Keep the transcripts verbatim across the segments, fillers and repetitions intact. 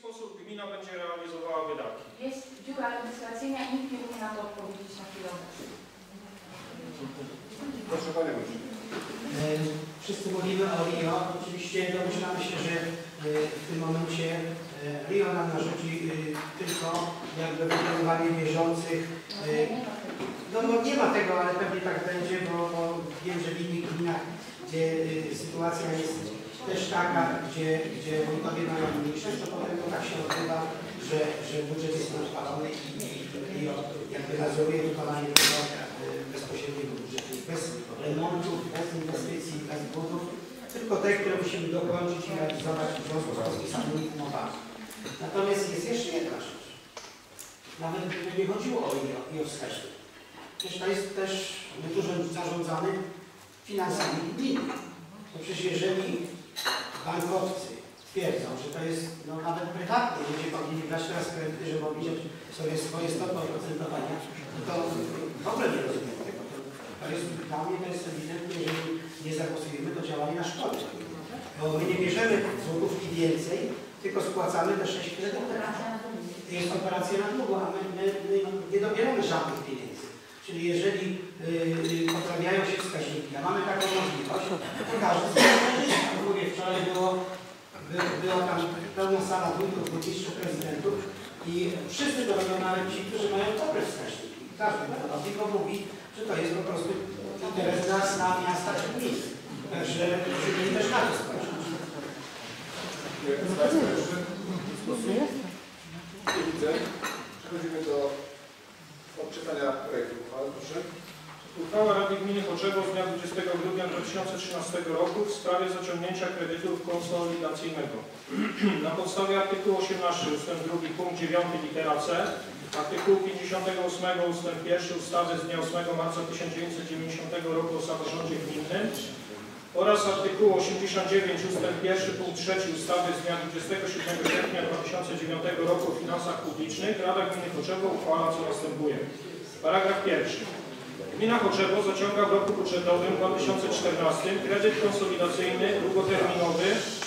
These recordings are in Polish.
sposób gmina będzie realizowała wydatki? Jest dziura legislacyjna i nikt nie umie na to odpowiedzieć na chwilę obecną. Proszę Panie Wójcie. Wszyscy mówimy o R I O. Oczywiście domyślamy się, że w tym momencie R I O nam narzuci tylko jakby wykonywanie bieżących. No bo nie ma tego, ale pewnie tak będzie, bo, bo wiem, że w innych gminach, gdzie sytuacja jest też taka, gdzie, gdzie wójtowie mają mniejsze, to potem to tak się odbywa, że, że budżet jest uchwalony i, i R I O jakby nadzoruje wykonanie tego bezpośredniego budżetu. Bez remontów, bez inwestycji, bez budów, tylko te, które musimy dokończyć i realizować w związku z podpisanymi umowami. Natomiast jest jeszcze jedna rzecz. Nawet gdyby nie chodziło o R I O i o wskaźnik. Przecież to jest też dużo zarządzany finansami gminy. To przecież jeżeli bankowcy twierdzą, że to jest no, nawet prywatnie, ludzie powinni brać teraz kredyty, żeby obniżyć sobie swoje stopy oprocentowania, to w ogóle nie rozumiem tego. To jest, dla mnie to jest ewidentnie, jeżeli nie zagłosujemy, to działanie na szkodę. Bo my nie bierzemy złotówki więcej, tylko spłacamy te sześć kredytów. Jest operacja na długo, a my, my, my nie dobieramy żadnych pieniędzy. Czyli jeżeli yy, poprawiają się wskaźniki, a mamy taką możliwość, to każdy sobie korzysta. Mówię, wczoraj było, by, była tam pełna sala wójtów, burmistrzów, prezydentów i wszyscy to robią, nawet ci, którzy mają dobre wskaźniki. Każdy tylko mówi, że to jest po prostu interes nas, na miasta czy gmin. Także powinni też na to spojrzeć. Nie widzę. Przechodzimy do odczytania projektu uchwały. Proszę. Uchwała Rady Gminy Choczewo z dnia dwudziestego grudnia dwa tysiące trzynastego roku w sprawie zaciągnięcia kredytu konsolidacyjnego. Na podstawie artykułu osiemnastego ustęp drugi punkt dziewiąty litera C, artykułu pięćdziesiątego ósmego ustęp pierwszy ustawy z dnia ósmego marca tysiąc dziewięćset dziewięćdziesiątego roku o samorządzie gminnym oraz artykułu osiemdziesiątego dziewiątego ustęp pierwszy punkt trzeci ustawy z dnia dwudziestego siódmego sierpnia dwa tysiące dziewiątego roku o finansach publicznych Rada Gminy Choczewo uchwala co następuje. Paragraf pierwszy. Gmina Choczewo zaciąga w roku budżetowym dwa tysiące czternastym kredyt konsolidacyjny długoterminowy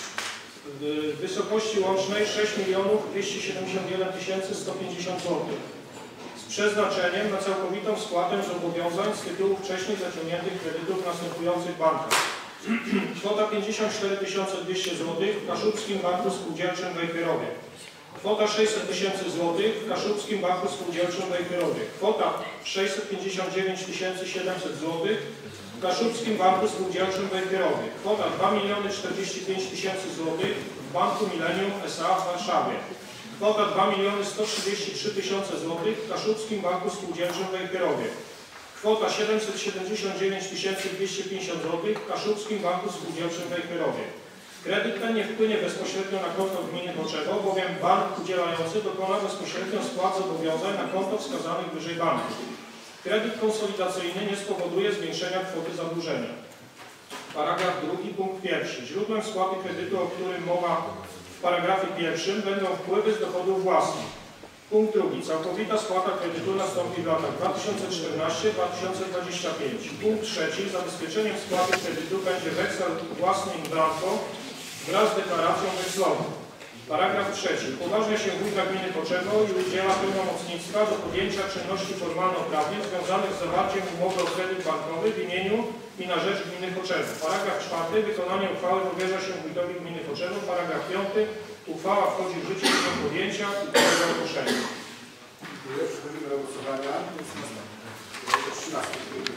w wysokości łącznej sześć milionów dwieście siedemdziesiąt jeden tysięcy sto pięćdziesiąt złotych z przeznaczeniem na całkowitą spłatę zobowiązań z tytułu wcześniej zaciągniętych kredytów w następujących bankach. Kwota pięćdziesiąt cztery tysiące dwieście złotych w Kaszubskim Banku Spółdzielczym w Wejherowie. Kwota sześćset tysięcy złotych w Kaszubskim Banku Spółdzielczym w Wejherowie. Kwota sześćset pięćdziesiąt dziewięć tysięcy siedemset złotych w Kaszubskim Banku Spółdzielczym w Wejherowie. Kwota dwa miliony czterdzieści pięć tysięcy złotych w Banku Millennium S A w Warszawie. Kwota dwa miliony sto trzydzieści trzy tysiące złotych w Kaszubskim Banku Spółdzielczym w Wejherowie. Kwota siedemset siedemdziesiąt dziewięć tysięcy dwieście pięćdziesiąt złotych w Kaszubskim Banku Spółdzielczym w Wejherowie. Kredyt ten nie wpłynie bezpośrednio na konto gminy Choczewo, bowiem bank udzielający dokona bezpośrednio spłat zobowiązań na konto wskazanych wyżej banków. Kredyt konsolidacyjny nie spowoduje zwiększenia kwoty zadłużenia. Paragraf drugi, punkt pierwszy. Źródłem spłaty kredytu, o którym mowa w paragrafie pierwszym, będą wpływy z dochodów własnych. Punkt drugi. Całkowita spłata kredytu nastąpi w latach dwa tysiące czternastym do dwa tysiące dwudziestego piątego. Punkt trzeci. Zabezpieczeniem spłaty kredytu będzie weksel własny in blanco wraz z deklaracją wekslową. Paragraf trzeci. Upoważnia się wójta gminy Choczewo i udziela pełnomocnictwa do podjęcia czynności formalno-prawnych związanych z zawarciem umowy o kredyt bankowy w imieniu i na rzecz gminy Choczewo. Paragraf czwarty. Wykonanie uchwały powierza się wójtowi gminy Choczewo. Paragraf piąty. Uchwała wchodzi w życie do podjęcia i do ogłoszenia. Dziękuję. Przechodzimy do głosowania. trzynasty.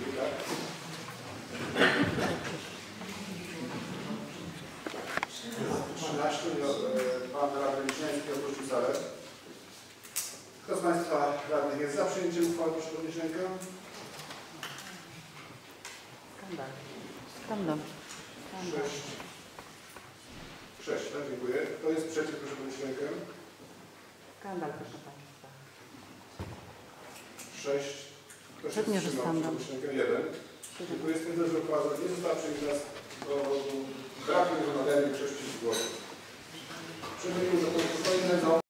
trzynaście. Pan radny Wiśniewski opuścił salę. Kto z Państwa radnych jest za przyjęciem uchwały? Proszę podnieść rękę. Skandal. Skandal. Sześć. Sześć, tak? Dziękuję. Kto jest przeciw? Proszę podnieść rękę. Skandal, proszę Państwa. Sześć. Kto się Pewnie, że wstrzymał? skandal. Proszę podnieść rękę. Jeden. Dziękuję. Stwierdzę, że uchwała nie została przyjęta z powodu braku wymaganej większości głosów. Przechodzimy do punktu kolejnego.